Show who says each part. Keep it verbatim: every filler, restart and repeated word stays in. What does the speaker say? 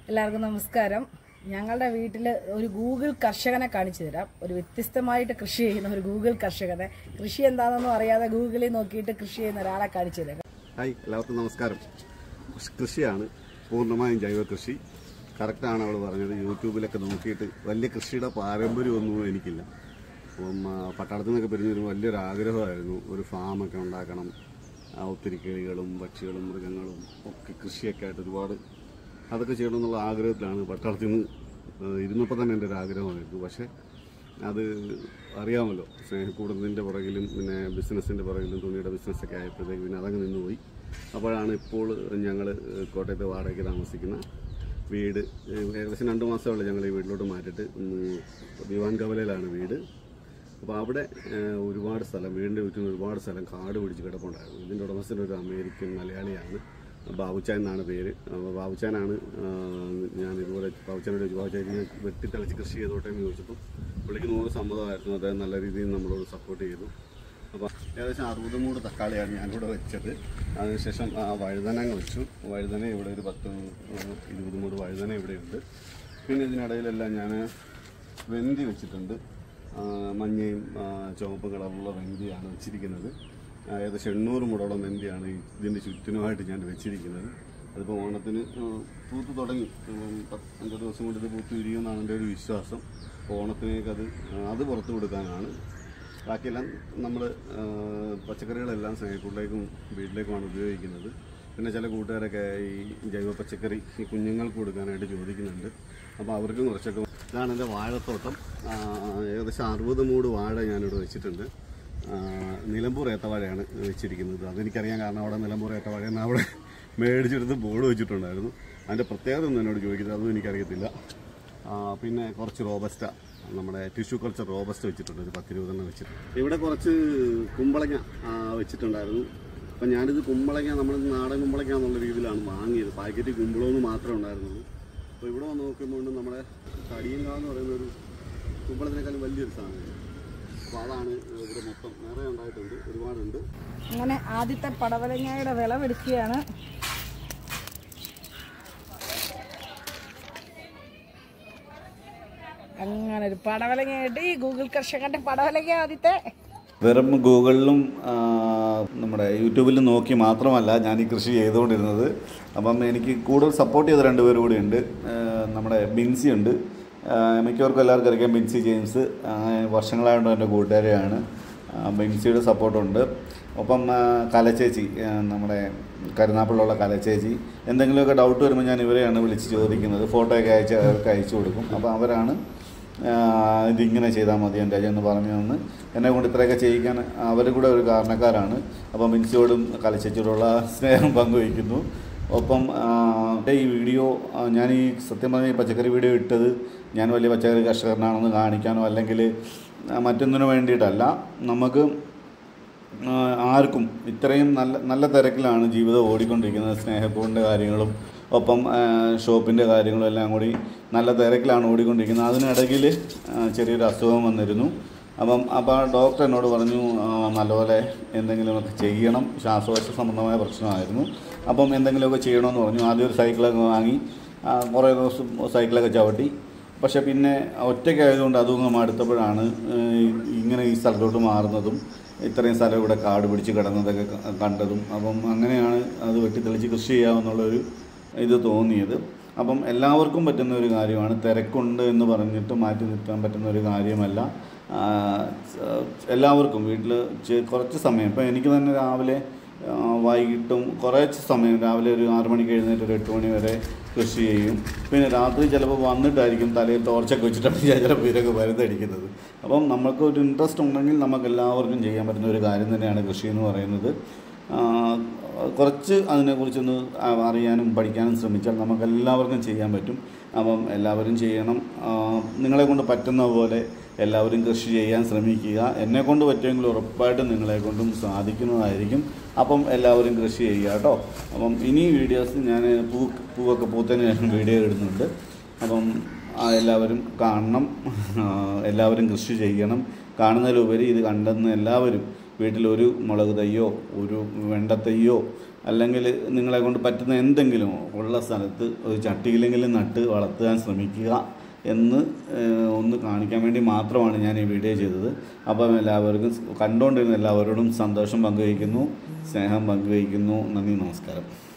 Speaker 1: എല്ലാവർക്കും നമസ്കാരം. ഞങ്ങളുടെ വീട്ടിൽ ഒരു ഗൂഗിൾ കർഷകനെ കാണിച്ചു തരാം. ഒരു വ്യത്യസ്തമായിട്ട് കൃഷി ചെയ്യുന്ന ഒരു ഗൂഗിൾ കർഷകനെ, കൃഷി എന്താണെന്നൊന്നും അറിയാതെ ഗൂഗിളിൽ നോക്കിയിട്ട് കൃഷി ചെയ്യുന്ന ഒരാളെ കാണിച്ചു തരാം.
Speaker 2: ഹായ്, എല്ലാവർക്കും നമസ്കാരം. കൃഷിയാണ്, പൂർണ്ണമായും ജൈവ കൃഷി. കറക്റ്റാണ് അവൾ പറഞ്ഞത്. യൂട്യൂബിലൊക്കെ നോക്കിയിട്ട് വലിയ കൃഷിയുടെ പാരമ്പര്യമൊന്നും എനിക്കില്ല. അപ്പം പട്ടാളത്തിൽ നിന്നൊക്കെ പിരിഞ്ഞൊരു വലിയൊരു ആഗ്രഹമായിരുന്നു, ഒരു ഫാമൊക്കെ ഉണ്ടാക്കണം, ഒത്തിരി കിളികളും പക്ഷികളും മൃഗങ്ങളും ഒക്കെ കൃഷിയൊക്കെ ആയിട്ട് ഒരുപാട് അതൊക്കെ ചെയ്യണമെന്നുള്ള ആഗ്രഹത്തിലാണ് പട്ടാളത്തിൽ നിന്ന് ഇരുന്നപ്പോൾ തന്നെ എൻ്റെ ഒരു ആഗ്രഹമായിരുന്നു. പക്ഷേ അത് അറിയാമല്ലോ, സ്നേഹക്കൂടുന്നതിൻ്റെ പുറകിലും പിന്നെ ബിസിനസ്സിൻ്റെ പുറകിലും തുണിയുടെ ബിസിനസ്സൊക്കെ ആയപ്പോഴത്തേക്ക് പിന്നെ അതങ്ങ് നിന്നുപോയി. അപ്പോഴാണ് ഇപ്പോൾ ഞങ്ങൾ കോട്ടയത്തെ വാടകയ്ക്ക് താമസിക്കുന്ന വീട് ഏകദേശം രണ്ട് മാസമുള്ള ഞങ്ങൾ ഈ വീട്ടിലോട്ട് മാറ്റിയിട്ട് ദിവാൻ കവലയിലാണ് വീട്. അപ്പോൾ അവിടെ ഒരുപാട് സ്ഥലം, വീടിൻ്റെ ചുറ്റും ഒരുപാട് സ്ഥലം കാട് പിടിച്ച് കിടപ്പുണ്ടായിരുന്നു. ഇതിൻ്റെ ഉടമസ്ഥൻ ഒരു അമേരിക്കൻ മലയാളിയാണ്, ബാബുച്ചാൻ എന്നാണ് പേര്. ബാബുച്ചാനാണ് ഞാൻ ഇതുപോലെ ബാബുച്ചാനോട് ചോദിച്ചു, ബാബുച്ചാൻ ഞാൻ വെട്ടിത്തെളിച്ച് കൃഷി ചെയ്തോട്ടെ എന്ന് ചോദിച്ചപ്പോൾ പുള്ളിക്ക് നൂറ് സമ്മതമായിരുന്നു. അദ്ദേഹം നല്ല രീതിയിൽ നമ്മളോട് സപ്പോർട്ട് ചെയ്തു. അപ്പോൾ ഏകദേശം അറുപത് മൂട് തക്കാളിയാണ് ഞാനിവിടെ വെച്ചത്. അതിനുശേഷം ആ വഴുതനങ്ങ വെച്ചു. വഴുതന ഇവിടെ ഒരു പത്ത് ഇരുപത് മൂട് വഴുതന ഇവിടെയുണ്ട്. പിന്നെ ഇതിനിടയിലെല്ലാം ഞാൻ വെന്തി വെച്ചിട്ടുണ്ട്. മഞ്ഞയും ചുവപ്പ് കളറുള്ള വെന്തിയാണ് വെച്ചിരിക്കുന്നത്. ഏകദേശം എണ്ണൂറ് മുടോളം വെന്തിയാണ് ഇതിൻ്റെ ചുറ്റിനുമായിട്ട് ഞാൻ വെച്ചിരിക്കുന്നത്. അതിപ്പോൾ ഓണത്തിന് പൂത്ത് തുടങ്ങി, അഞ്ച് ദിവസം കൊണ്ട് ഇത് പൂത്ത് വിരിയുമെന്നാണ് എൻ്റെ ഒരു വിശ്വാസം. ഓണത്തിനേക്ക് അത് അത് പുറത്തു കൊടുക്കാനാണ്. ബാക്കിയെല്ലാം നമ്മൾ പച്ചക്കറികളെല്ലാം സ്നേഹക്കൂട്ടിലേക്കും വീട്ടിലേക്കുമാണ് ഉപയോഗിക്കുന്നത്. പിന്നെ ചില കൂട്ടുകാരൊക്കെ ഈ ജൈവ പച്ചക്കറി ഈ കുഞ്ഞുങ്ങൾക്ക് കൊടുക്കാനായിട്ട് ചോദിക്കുന്നുണ്ട്. അപ്പോൾ അവർക്കും കുറച്ചൊക്കെ. ഇതാണ് എൻ്റെ വാഴത്തോട്ടം. ഏകദേശം അറുപത് മൂട് വാഴ ഞാനിവിടെ വെച്ചിട്ടുണ്ട്. നിലമ്പൂർ ഏത്തവാഴയാണ് വെച്ചിരിക്കുന്നത്. അതെനിക്കറിയാൻ കാരണം അവിടെ നിലമ്പൂർ ഏത്തവാഴ എന്ന് അവിടെ മേടിച്ചെടുത്ത് ബോർഡ് വെച്ചിട്ടുണ്ടായിരുന്നു. അതിൻ്റെ പ്രത്യേകത ഒന്നും എന്നോട് ചോദിക്കുന്നത്, അതും എനിക്കറിയത്തില്ല. പിന്നെ കുറച്ച് റോബസ്റ്റ, നമ്മുടെ ടിഷ്യൂ കൾച്ചർ റോബസ്റ്റ വെച്ചിട്ടുണ്ട്, ഒരു പത്തിരുപതെണ്ണം വെച്ചിട്ടുണ്ട്. ഇവിടെ കുറച്ച് കുമ്പളങ്ങ വെച്ചിട്ടുണ്ടായിരുന്നു. അപ്പം ഞാനിത് കുമ്പളങ്ങ നമ്മൾ നാടൻ കുമ്പളങ്ങ എന്നുള്ള രീതിയിലാണ് വാങ്ങിയത്. പാക്കറ്റ് കുമ്പളമെന്ന് മാത്രമേ ഉണ്ടായിരുന്നുള്ളൂ. അപ്പോൾ ഇവിടെ വന്ന് നോക്കുമ്പോൾ നമ്മുടെ കടിയങ്ക എന്ന് പറയുന്നൊരു കുമ്പളത്തിനേക്കാളും വലിയൊരു സാധനമാണ്. അപ്പോൾ അതാണ് ഇവിടെ മൊത്തം നിറയെ ഉണ്ടായിട്ടുണ്ട്, ഒരുപാടുണ്ട്.
Speaker 1: അങ്ങനെ ആദ്യത്തെ പടവലങ്ങയുടെ വിളവെടുക്കുകയാണ്. അങ്ങനെ ഒരു പടവലങ്ങ കിട്ടി. ഗൂഗിൾ കർഷകന്റെ പടവലങ്ങ ആദ്യത്തെ.
Speaker 3: വെറും ഗൂഗിളിലും നമ്മുടെ യൂട്യൂബിലും നോക്കി മാത്രമല്ല ഞാൻ ഈ കൃഷി ചെയ്തുകൊണ്ടിരുന്നത്. അപ്പം എനിക്ക് കൂടുതൽ സപ്പോർട്ട് ചെയ്ത രണ്ടുപേരും കൂടി ഉണ്ട്. നമ്മുടെ ബിൻസി ഉണ്ട്, മിക്കവർക്കും എല്ലാവർക്കും അറിയാം ബിൻസി ജെയിംസ്. വർഷങ്ങളായതുകൊണ്ട് എൻ്റെ കൂട്ടുകാരെയാണ്. ബിൻസിയുടെ സപ്പോർട്ടുണ്ട്. ഒപ്പം കലച്ചേച്ചി, നമ്മുടെ കരുനാപ്പിലുള്ള കലച്ചേച്ചി. എന്തെങ്കിലുമൊക്കെ ഡൗട്ട് വരുമ്പോൾ ഞാൻ ഇവരെയാണ് വിളിച്ച് ചോദിക്കുന്നത്. ഫോട്ടോയൊക്കെ അയച്ച് അവർക്ക് അയച്ചു കൊടുക്കും. അപ്പോൾ അവരാണ് ഇതിങ്ങനെ ചെയ്താൽ മതി എൻ്റെ എന്ന് പറഞ്ഞു തന്ന് എന്നെ കൊണ്ട് ഇത്രയൊക്കെ ചെയ്യിക്കാൻ അവർ കൂടെ ഒരു കാരണക്കാരാണ്. അപ്പം ബിൻസിയോടും കലച്ചേച്ചിയോടുള്ള സ്നേഹം പങ്കുവയ്ക്കുന്നു. ഒപ്പം ഈ വീഡിയോ ഞാൻ ഈ സത്യം പറഞ്ഞ ഈ പച്ചക്കറി വീഡിയോ ഇട്ടത് ഞാൻ വലിയ പച്ചക്കറി കർഷകനാണെന്ന് കാണിക്കാനോ അല്ലെങ്കിൽ മറ്റൊന്നിനു വേണ്ടിയിട്ടല്ല. നമുക്ക് ആർക്കും ഇത്രയും നല്ല നല്ല തിരക്കിലാണ് ജീവിതം ഓടിക്കൊണ്ടിരിക്കുന്നത്. സ്നേഹക്കൂടിൻ്റെ കാര്യങ്ങളും ഒപ്പം ഷോപ്പിൻ്റെ കാര്യങ്ങളും എല്ലാം കൂടി നല്ല തിരക്കിലാണ് ഓടിക്കൊണ്ടിരിക്കുന്നത്. അതിനിടയിൽ ചെറിയൊരു അസുഖം വന്നിരുന്നു. അപ്പം അപ്പോൾ ഡോക്ടർ എന്നോട് പറഞ്ഞു നല്ലപോലെ എന്തെങ്കിലുമൊക്കെ ചെയ്യണം, ശ്വാസകോശ സംബന്ധമായ പ്രശ്നമായിരുന്നു. അപ്പം എന്തെങ്കിലുമൊക്കെ ചെയ്യണമെന്ന് പറഞ്ഞു. ആദ്യം ഒരു സൈക്കിളൊക്കെ വാങ്ങി കുറേ ദിവസം സൈക്കിളൊക്കെ ചവിട്ടി. പക്ഷേ പിന്നെ ഒറ്റയ്ക്കായതുകൊണ്ട് അതൊന്നും മടുത്തപ്പോഴാണ് ഇങ്ങനെ ഈ സ്ഥലത്തോട്ട് മാറുന്നതും ഇത്രയും സ്ഥലം ഇവിടെ കാട് പിടിച്ച് കിടന്നതൊക്കെ കണ്ടതും. അപ്പം അങ്ങനെയാണ് അത് വെട്ടിത്തെളിച്ച് കൃഷി ചെയ്യാമെന്നുള്ളൊരു ഇത് തോന്നിയത്. അപ്പം എല്ലാവർക്കും പറ്റുന്ന ഒരു കാര്യമാണ്. തിരക്കുണ്ട് എന്ന് പറഞ്ഞിട്ട് മാറ്റി നിർത്താൻ പറ്റുന്ന ഒരു കാര്യമല്ല. എല്ലാവർക്കും വീട്ടിൽ കുറച്ച് സമയം, ഇപ്പം എനിക്ക് തന്നെ രാവിലെ വൈകിട്ടും കുറച്ച് സമയം, രാവിലെ ഒരു ആറ് മണിക്ക് എഴുന്നേറ്റ് ഒരു എട്ട് മണി വരെ കൃഷി ചെയ്യും. പിന്നെ രാത്രി ചിലപ്പോൾ വന്നിട്ടായിരിക്കും തലയിൽ ടോർച്ചൊക്കെ വെച്ചിട്ടാണ് ഞാൻ ചിലപ്പോൾ ഇതൊക്കെ മരുന്നടിക്കുന്നത്. അപ്പം നമുക്ക് ഒരു ഇൻട്രസ്റ്റ് ഉണ്ടെങ്കിൽ നമുക്ക് എല്ലാവർക്കും ചെയ്യാൻ പറ്റുന്ന ഒരു കാര്യം തന്നെയാണ് കൃഷി എന്ന് പറയുന്നത്. കുറച്ച് അതിനെക്കുറിച്ചൊന്ന് അറിയാനും പഠിക്കാനും ശ്രമിച്ചാൽ നമുക്കെല്ലാവർക്കും ചെയ്യാൻ പറ്റും. അപ്പം എല്ലാവരും ചെയ്യണം. നിങ്ങളെ കൊണ്ട് പറ്റുന്ന പോലെ എല്ലാവരും കൃഷി ചെയ്യാൻ ശ്രമിക്കുക. എന്നെക്കൊണ്ട് പറ്റുമെങ്കിൽ ഉറപ്പായിട്ടും നിങ്ങളെക്കൊണ്ടും സാധിക്കുന്നതായിരിക്കും. അപ്പം എല്ലാവരും കൃഷി ചെയ്യുക കേട്ടോ. അപ്പം ഇനി വീഡിയോസ് ഞാൻ പൂ പൂവൊക്കെ പൂത്തതിന് ശേഷം വീഡിയോ ഇടുന്നുണ്ട്. അപ്പം എല്ലാവരും കാണണം, എല്ലാവരും കൃഷി ചെയ്യണം. കാണുന്നതിലുപരി ഇത് കണ്ടെന്ന് എല്ലാവരും വീട്ടിലൊരു മുളക് തയ്യോ ഒരു വെണ്ട തയ്യോ അല്ലെങ്കിൽ നിങ്ങളെ കൊണ്ട് പറ്റുന്ന എന്തെങ്കിലും ഉള്ള സ്ഥലത്ത് ഒരു ചട്ടിയിലെങ്കിലും നട്ട് വളർത്താൻ ശ്രമിക്കുക എന്ന് ഒന്ന് കാണിക്കാൻ വേണ്ടി മാത്രമാണ് ഞാൻ ഈ വീഡിയോ ചെയ്തത്. അപ്പം എല്ലാവർക്കും കണ്ടുകൊണ്ടിരുന്ന എല്ലാവരോടും സന്തോഷം പങ്കുവയ്ക്കുന്നു, സ്നേഹം പങ്കുവയ്ക്കുന്നു. നന്ദി, നമസ്കാരം.